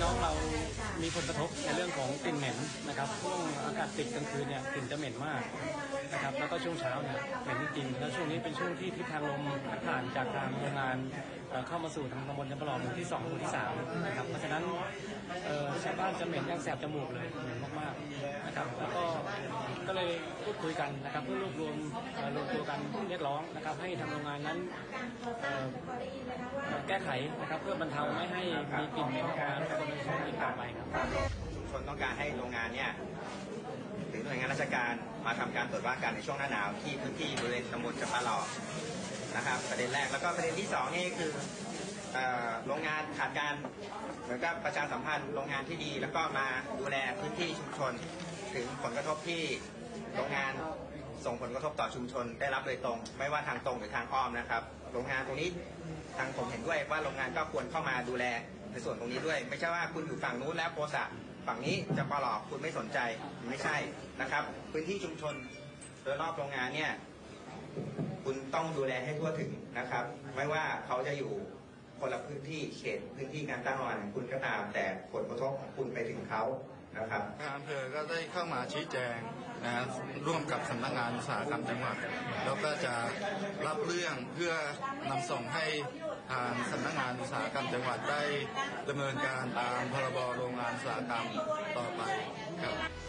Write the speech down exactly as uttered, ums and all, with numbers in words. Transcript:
น้องเรามีผลกระทบในเรื่องของกลิ่นเหม็นนะครับช่วงอากาศติดกลางคืนเนี่ยกลิ่นจะเหม็นมากนะครับแล้วก็ช่วงเช้าเนี่ยเหม็นจริงๆแล้วช่วงนี้เป็นช่วงที่ทิศทางลมผ่านจากทางโรงงานเข้ามาสู่ทางตำบลจำปาหลอดหมู่ที่สองหมู่ที่สามนะครับเพราะฉะนั้นชาวบ้านจะเหม็นยังแสบจมูกเลยเหม็นมากๆนะครับแล้วก็ก็เลยพูดคุยกันนะครับเพื่อรวบรวมรวมตัวกันเรียกร้องนะครับให้ทางโรงงานนั้นแก้ไขนะครับเพื่อบรรเทาไม่ให้มีกลิ่นเหม็นออกมาในคนในชุมชนอีกต่อไปครับชุมชนต้องการให้โรงงานเนี่ยหรือหน่วยงานราชการมาทำการตรวจว่าการในช่วงหน้าหนาวที่พื้นที่บริเวณตำบลจำปาหลอดนะครับประเด็นแรกแล้วก็ประเด็นที่สองนี่คือโรงงานขาดการเหมือนกับประชาสัมพันธ์โรงงานที่ดีแล้วก็มาดูแลพื้นที่ชุมชนถึงผลกระทบที่โรงงานส่งผลกระทบต่อชุมชนได้รับโดยตรงไม่ว่าทางตรงหรือทางอ้อมนะครับโรงงานตรงนี้ทางผมเห็นด้วยว่าโรงงานก็ควรเข้ามาดูแลในส่วนตรงนี้ด้วยไม่ใช่ว่าคุณอยู่ฝั่งนู้นแล้วโพสะฝั่งนี้จะปลอกคุณไม่สนใจไม่ใช่นะครับพื้นที่ชุมชนโดยรอบโรงงานเนี่ยคุณต้องดูแลให้ทั่วถึงนะครับไม่ว่าเขาจะอยู่คนละพื้นที่เขตพื้นที่การตั้งโรงงานของคุณก็ตามแต่ผลกระทบของคุณไปถึงเขานะครับทางอำเภอก็ได้เข้ามาชี้แจงนะร่วมกับสำนักงานอุตสาหกรรมจังหวัดแล้วก็จะรับเรื่องเพื่อนำส่งให้ทางสำนักงานอุตสาหกรรมจังหวัดได้ดำเนินการตามพรบโรงงานอุตสาหกรรมต่อไปครับ